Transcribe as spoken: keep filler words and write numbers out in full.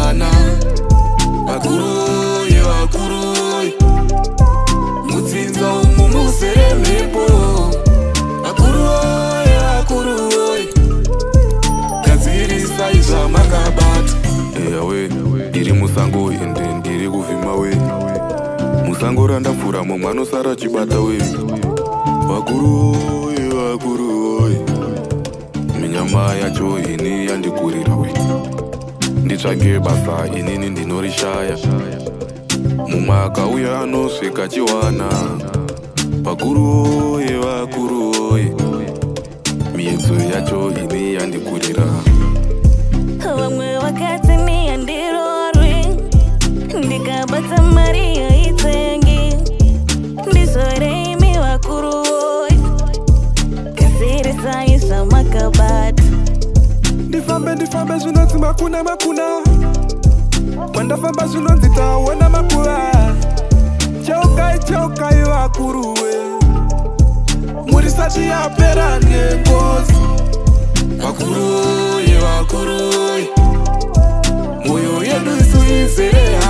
vana vakuru ye vakuru mutsinza umu muzere mhepo vakuru ye vakuru gadzirisai zvamakabata eyawe ndiri musango ende ndiri kuvhima we musango randapfura mumwe anosara chibata we vakuru ye vakuru minyama yacho ini yandikurira we nditsvage basa inini ndinorishaya mumwe akauya anosvika chiwana vakuru ye vakuru miedzo yacho ini yandikurira vamwe vakati ni yandirori ndikabata mari yaitengi ndizoreimi vakuru kasirisai zvamakabata ndifambe ndifambe zvinonzi makuna makuna kwandafamba zvinonzi taona makuva cheukai cheukai vakuruwe murisati yapera nengozi vakuru ye vakuru moyo yedu isu izere